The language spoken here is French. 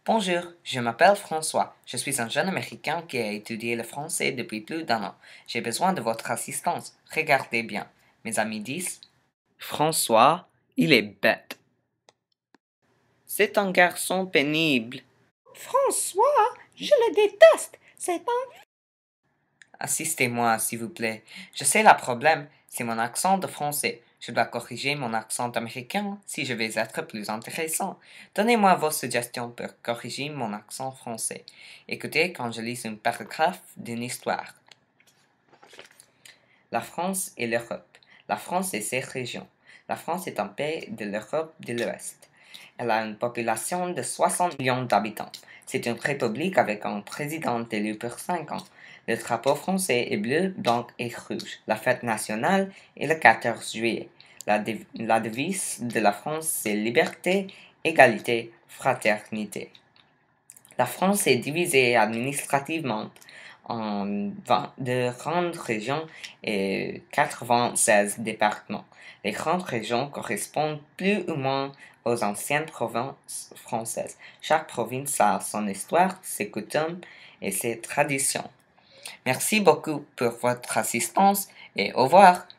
Bonjour, je m'appelle François. Je suis un jeune Américain qui a étudié le français depuis plus d'un an. J'ai besoin de votre assistance. Regardez bien. Mes amis disent François, il est bête. C'est un garçon pénible. François, je le déteste. C'est un... Assistez-moi, s'il vous plaît. Je sais le problème, c'est mon accent de français. Je dois corriger mon accent américain si je veux être plus intéressant. Donnez-moi vos suggestions pour corriger mon accent français. Écoutez quand je lis un paragraphe d'une histoire. La France et l'Europe. La France et ses régions. La France est un pays de l'Europe de l'Ouest. Elle a une population de 60 millions d'habitants. C'est une république avec un président élu pour 5 ans. Le drapeau français est bleu, blanc et rouge. La fête nationale est le 14 juillet. La devise de la France, c'est liberté, égalité, fraternité. La France est divisée administrativement en de grandes régions et 96 départements. Les grandes régions correspondent plus ou moins aux anciennes provinces françaises. Chaque province a son histoire, ses coutumes et ses traditions. Merci beaucoup pour votre assistance et au revoir.